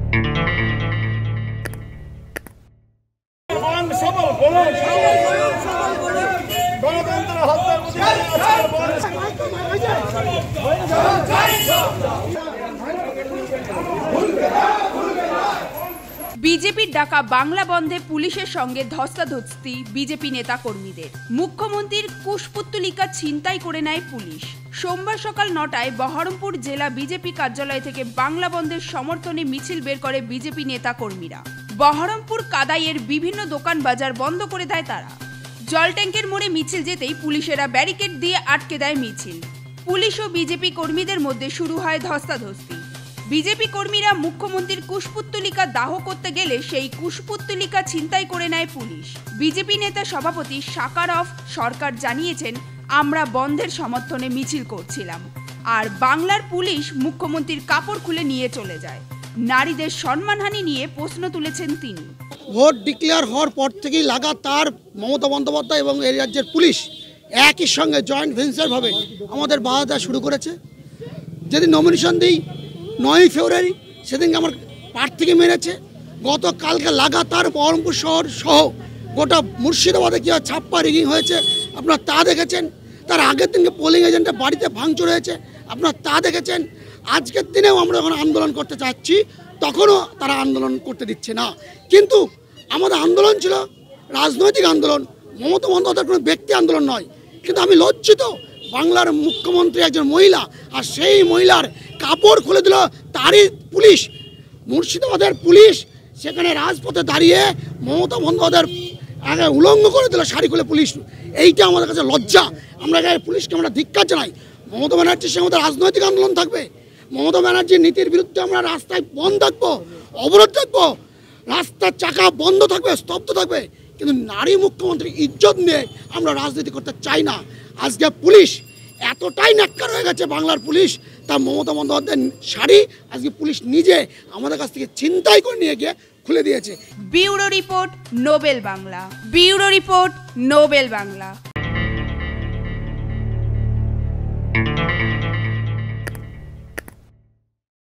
বিজেপির ডাকা বাংলা বন্ধে পুলিশের সঙ্গে ধস্তাধস্তি বিজেপি নেতা কর্মীদের। মুখ্যমন্ত্রীর কুশপুত্তলিকা ছিনতাই করে নেয় পুলিশ। সোমবার সকাল ৯টায় বহরমপুর জেলা বিজেপি কার্যালয় থেকে বাংলা বন্ধের সমর্থনে মিছিল বের করে বিজেপি নেতা কর্মীরা। বহরমপুর কাদাইয়ের বিভিন্ন দোকান বাজার বন্ধ করে দেয় তারা। জল ট্যাঙ্কের মোড়ে মিছিল যেতেই পুলিশেরা ব্যারিকেড দিয়ে আটকে দেয় মিছিল। পুলিশ ও বিজেপি কর্মীদের মধ্যে শুরু হয় ধস্তাধস্তি। বিজেপি কর্মীরা মুখ্যমন্ত্রীর কুশপুত্তলিকা দাহ করতে গেলে সেই কুশপুত্তলিকা ছিনতাই করে নেয় পুলিশ। বিজেপি নেতা সভাপতি সাকারফ সরকার জানিয়েছেন, আমরা বন্ধের সমর্থনে মিছিল করছিলাম, আর বাংলার পুলিশ মুখ্যমন্ত্রীর কাপড় খুলে নিয়ে চলে যায়। নারীদের সম্মানহানি নিয়ে প্রশ্ন তুলেছেন তিনি। ভোট ডিক্লেয়ার হওয়ার পর থেকেই লাগাতার মমতা বন্দ্যোপাধ্যায় এবং এই রাজ্যের পুলিশ একই সঙ্গে জয়েন্ট ভেঞ্চারভাবে আমাদের বাধা দেওয়া শুরু করেছে। যেদিন নমিনেশন দিই 9ই ফেব্রুয়ারি, সেদিনকে আমার প্রার্থীকে মেরেছে। গতকালকে লাগাতার বহরমপুর শহর সহ গোটা মুর্শিদাবাদে কীভাবে ছাপ্পা রিগিং হয়েছে আপনারা তা দেখেছেন। তার আগের দিনকে পোলিং এজেন্টের বাড়িতে ভাঙচুর হয়েছে, আপনারা তা দেখেছেন। আজকের দিনেও আমরা যখন আন্দোলন করতে চাচ্ছি তখনও তারা আন্দোলন করতে দিচ্ছে না। কিন্তু আমাদের আন্দোলন ছিল রাজনৈতিক আন্দোলন, মমতা বন্দ্যোপাধ্যায়ের কোনো ব্যক্তি আন্দোলন নয়। কিন্তু আমি লজ্জিত, বাংলার মুখ্যমন্ত্রী একজন মহিলা, আর সেই মহিলার কাপড় খুলে দিল তারই পুলিশ। মুর্শিদাবাদের পুলিশ সেখানে রাজপথে দাঁড়িয়ে মমতা বন্দ্যোপাধ্যায়ের আগে উলঙ্গ করে দিল শাড়ি খুলে পুলিশ। এইটা আমাদের কাছে লজ্জা। আমরা পুলিশকে আমরা ধিক্কার জানাই। মমতা ব্যানার্জির সঙ্গে আমাদের রাজনৈতিক আন্দোলন থাকবে। মমতা ব্যানার্জির নীতির বিরুদ্ধে আমরা রাস্তায় বন্ধ থাকবো, অবরোধ থাকবো, রাস্তার চাকা বন্ধ থাকবে, স্তব্ধ থাকবে। কিন্তু নারী মুখ্যমন্ত্রীর ইজ্জত নিয়ে আমরা রাজনীতি করতে চাই না। আজকে পুলিশ এতটাই ন্যাক্কার হয়ে গেছে, বাংলার পুলিশ, তা মমতা বন্দ্যোপাধ্যায়ের শাড়ি আজকে পুলিশ নিজে আমাদের কাছ থেকে ছিনতাই করে নিয়ে গিয়ে খুলে দিয়েছে। Bureau report, Nobel Bangla. Bureau report, Nobel Bangla.